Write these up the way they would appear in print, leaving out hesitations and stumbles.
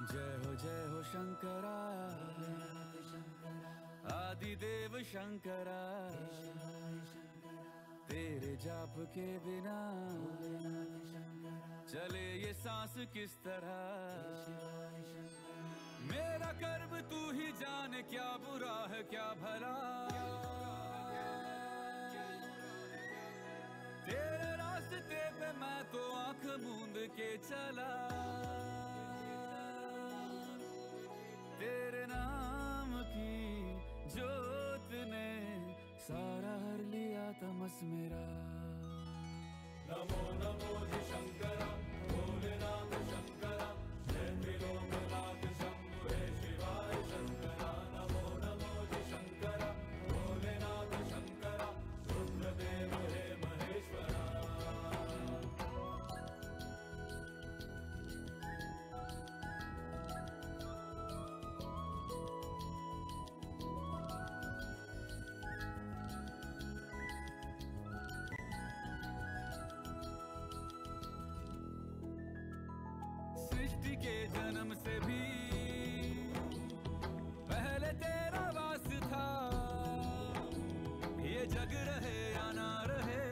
जय हो शंकरा, आदिदेव शंकरा। तेरे जाप के बिना चले ये सांस किस तरह। मेरा कर्म तू ही जाने, क्या बुरा है क्या भला। तेरे रास्ते पे मैं तो आंख मूंद के चला। तेरे नाम की जोत ने सारा हर लिया तमस मेरा। नमो नमो जी शंकरा, भोलेनाथ शंकरा, जय त्रिलोकनाथ शंभु हे शिवाय शंकरा। नमो नमो जी शंकरा, भोलेनाथ शंकरा, रुद्रदेव हे महेश्वरा। सृष्टि के जन्म से भी पहले तेरा वास था। ये जग रहे या ना रहे,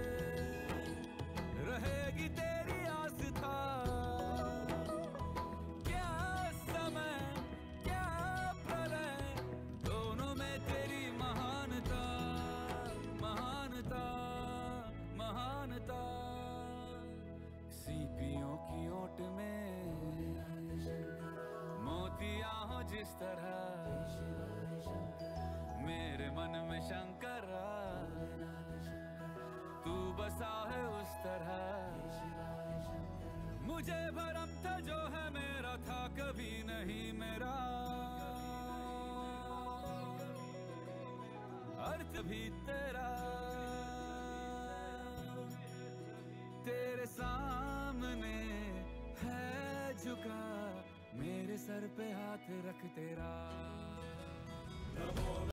रहेगी तेरी आस्था। क्या समय क्या प्रलय, दोनों में तेरी महानता, महानता, महानता। सीपियों की ओट में मोतिया हो जिस तरह, मेरे मन में शंकरा तू बसा है उस तरह। मुझे भरम था जो है मेरा था कभी नहीं मेरा, अर्थ भी तेरा। तेरे सामने है झुका, मेरे सर पे हाथ रख तेरा। नमो